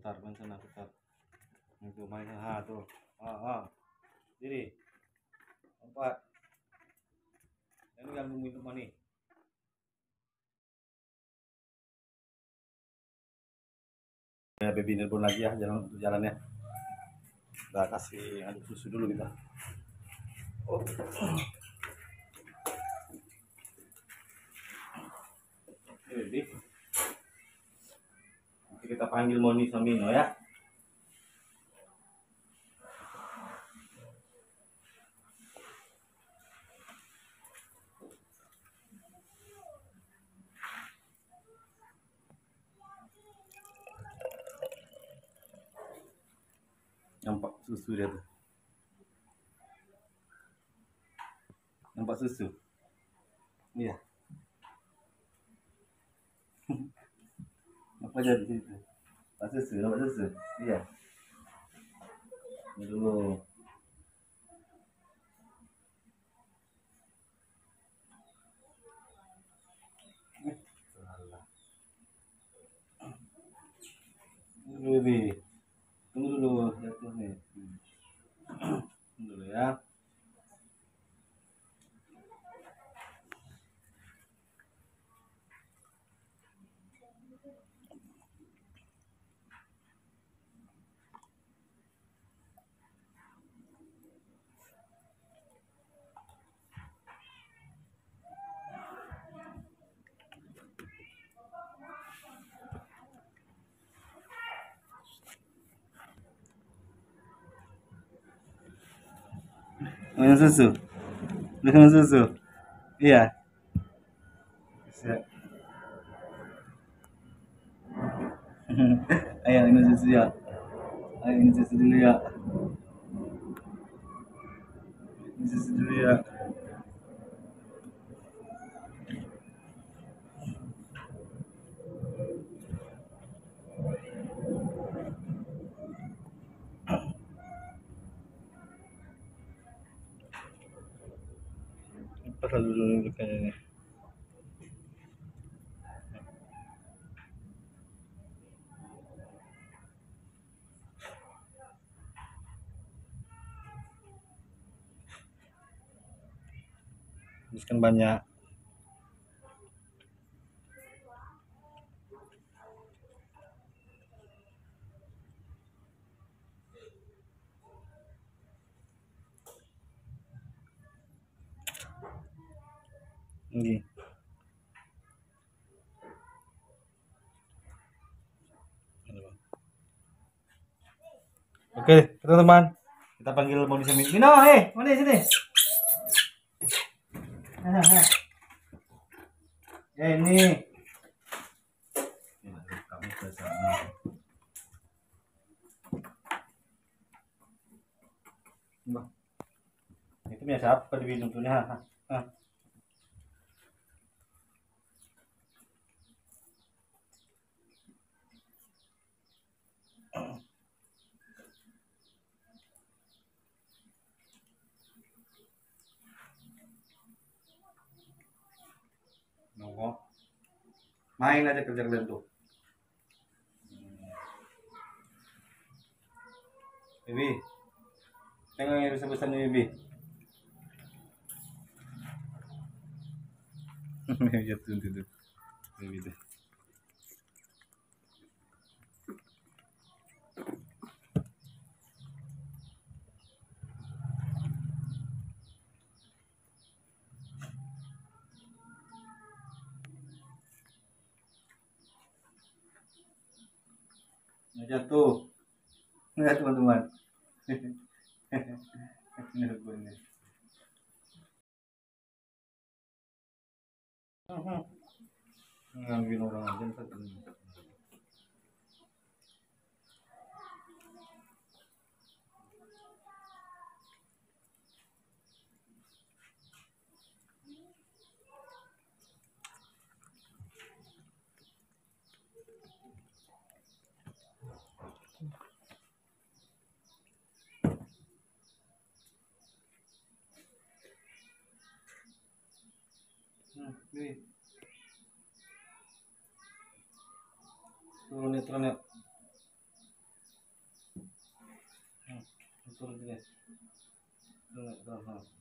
putar main sana putar. Itu main tuh. Diri. Lompat. Ini kan minum mani. Ya, baby nelpon lagi ya, jalannya. Udah kasih aduk susu dulu kita. Baby. Nanti kita panggil Moni sama Mino ya. Nampak susu dia tuh. Nampak susu. Iya. Apa jadi situ? Nampak susu. Iya. Ini dulu. Baby. Tunggu dulu, jatuh nih. Tunggu dulu ya. Minum susu. Minum susu. Iya. Ayo minum susu ya. Ayo minum susu dulu ya. Minum susu dulu ya. Pasal dulu kayaknya. Habiskan banyak. Ini. Oke, teman-teman. Kita panggil Moni sama Mino. Moni sini. Ya ini. Kamu ke sana. Itu punya siapa di minum tuh? Nongol. Main aja kerja kalian tuh. Bibi. Tengok yang besar-besar nih Bibi. Jatuh itu. Bibi deh. Jatuh. Lihat teman-teman. Ngambil orang aja satu. Turun ya. turun sini. Turun.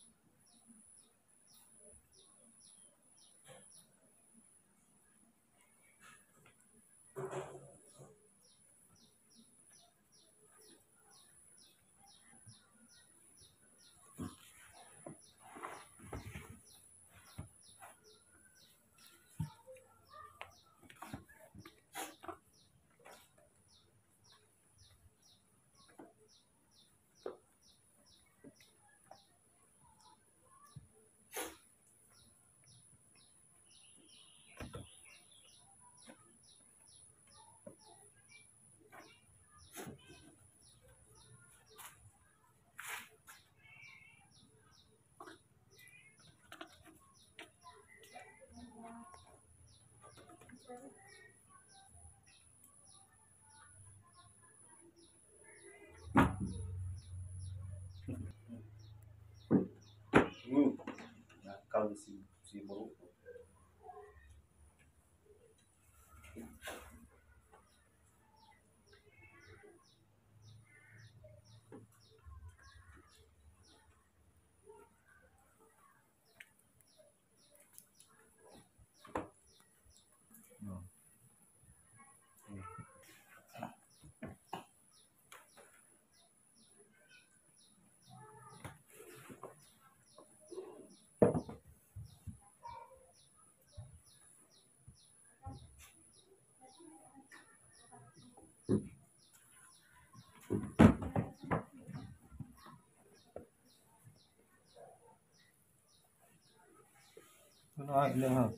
Nakal si buruk. Nói nữa hả?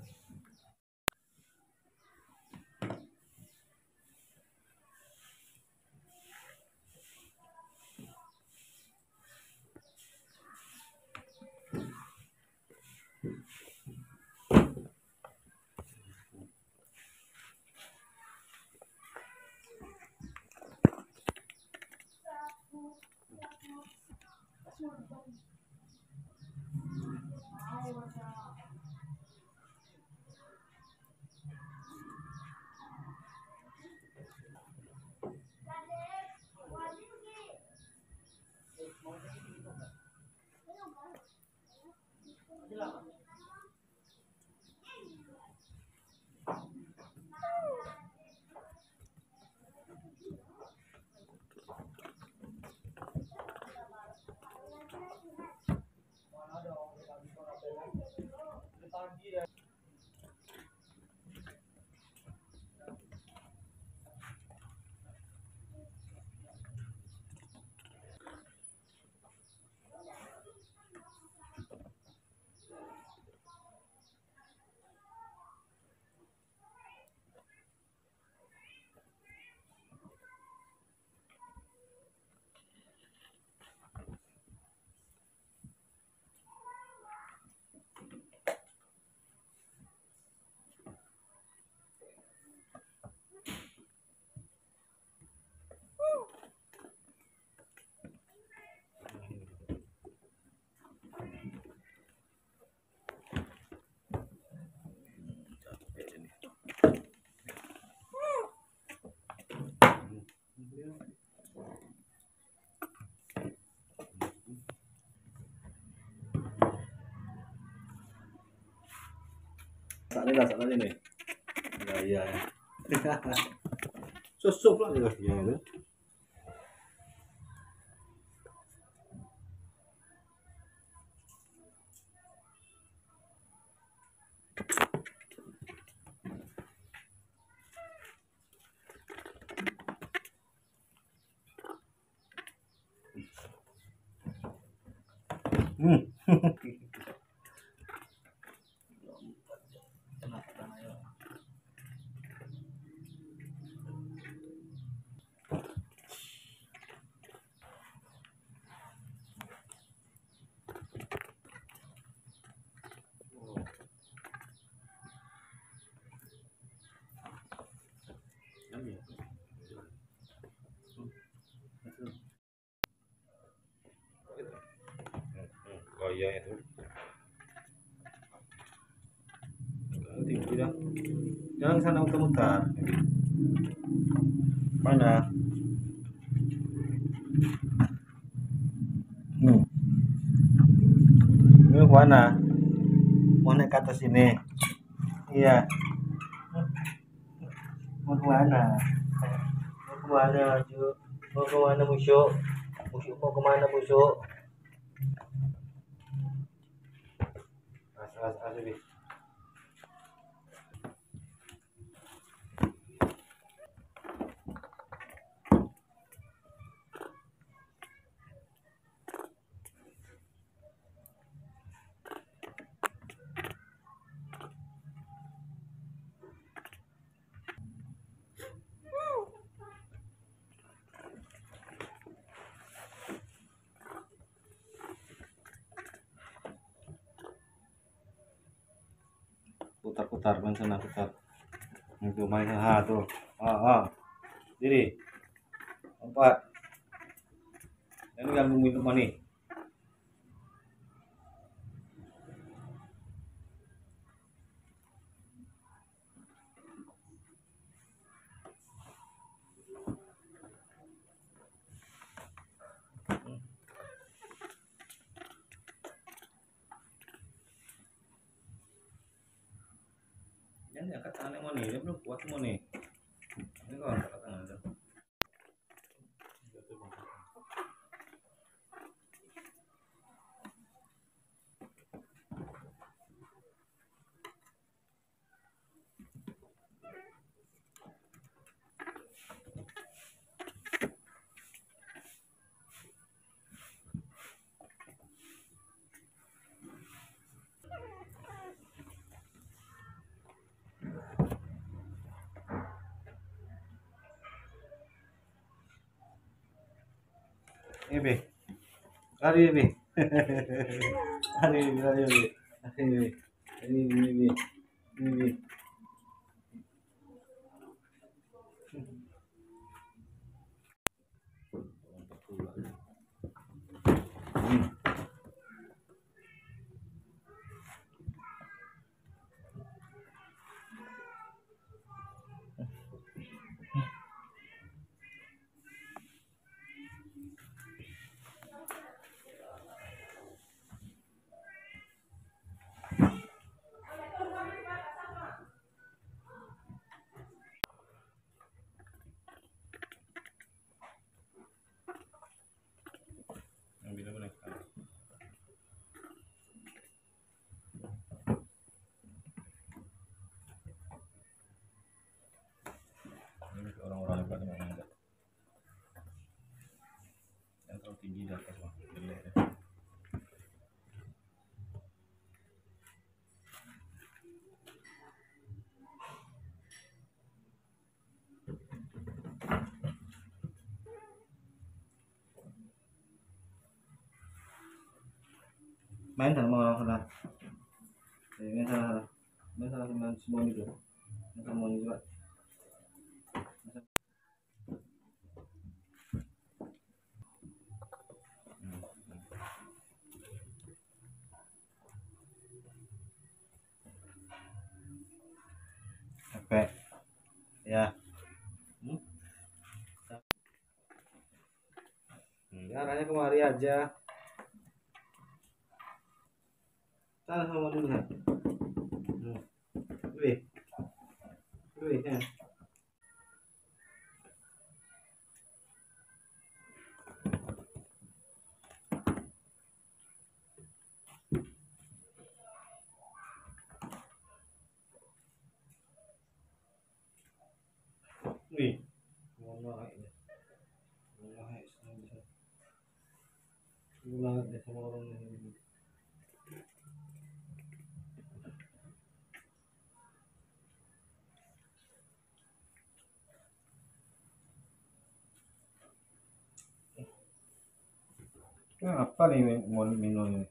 Saat ini nih. Iya. Susuk lah dia itu. Oh iya itu. Tidak. Jangan sana muter-muter. Mana? kemana? Mau naik ke atas ini? Iya. Mau kemana? Mau kemana, Ju? Mau kemana, Musyuk? Musyuk mau kemana, Musyuk? Asli. Putar-putar, main sana putar. Itu main tuh. Diri. Lompat. Ini yang minum nih. Yan, angkat tangan mo nih, dia belum kuat mo nih. Ini kok angkat tangan tuh. Ini, lari ini. Lari ini. Ini. Yang bila boleh. Ini orang-orang yang pada mau yang terlalu tinggi di atas mah. Main sama orang sana. Main sana. Main sana sama semua itu. Main sama juga. Capek. Ya. Arahnya kemari aja. Sana sama dulu ya. Wih. Ya. Wih. Banget deh sama orang ini. Apa nih mau minum ini?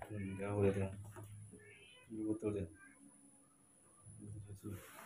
Jauh udah tuh. Betul deh.